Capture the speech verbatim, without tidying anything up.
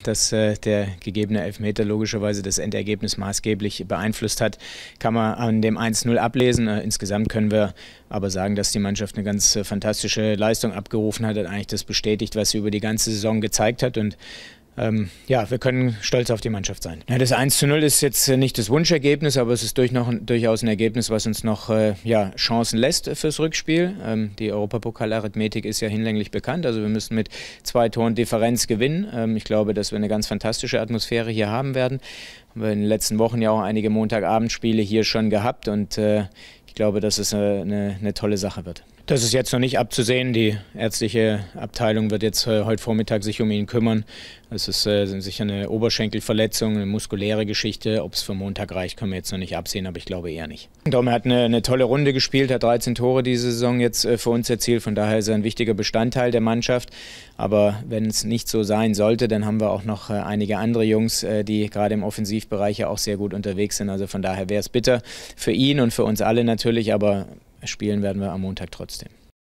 Dass äh, der gegebene Elfmeter logischerweise das Endergebnis maßgeblich beeinflusst hat, kann man an dem eins null ablesen. Äh, insgesamt können wir aber sagen, dass die Mannschaft eine ganz äh, fantastische Leistung abgerufen hat, hat eigentlich das bestätigt, was sie über die ganze Saison gezeigt hat. Und Ähm, ja, wir können stolz auf die Mannschaft sein. Ja, das eins zu null ist jetzt nicht das Wunschergebnis, aber es ist durch noch, durchaus ein Ergebnis, was uns noch äh, ja, Chancen lässt fürs Rückspiel. Ähm, die Europapokal-Arithmetik ist ja hinlänglich bekannt, also wir müssen mit zwei Toren Differenz gewinnen. Ähm, ich glaube, dass wir eine ganz fantastische Atmosphäre hier haben werden. Haben wir in den letzten Wochen ja auch einige Montagabendspiele hier schon gehabt und äh, ich glaube, dass es eine, eine tolle Sache wird. Das ist jetzt noch nicht abzusehen. Die ärztliche Abteilung wird jetzt äh, heute Vormittag sich um ihn kümmern. Es ist äh, sicher eine Oberschenkelverletzung, eine muskuläre Geschichte. Ob es für Montag reicht, können wir jetzt noch nicht absehen, aber ich glaube eher nicht. Dom hat eine, eine tolle Runde gespielt, hat dreizehn Tore diese Saison jetzt äh, für uns erzielt. Von daher ist er ein wichtiger Bestandteil der Mannschaft. Aber wenn es nicht so sein sollte, dann haben wir auch noch äh, einige andere Jungs, äh, die gerade im Offensivbereich ja auch sehr gut unterwegs sind. Also von daher wäre es bitter für ihn und für uns alle natürlich, aber spielen werden wir am Montag trotzdem.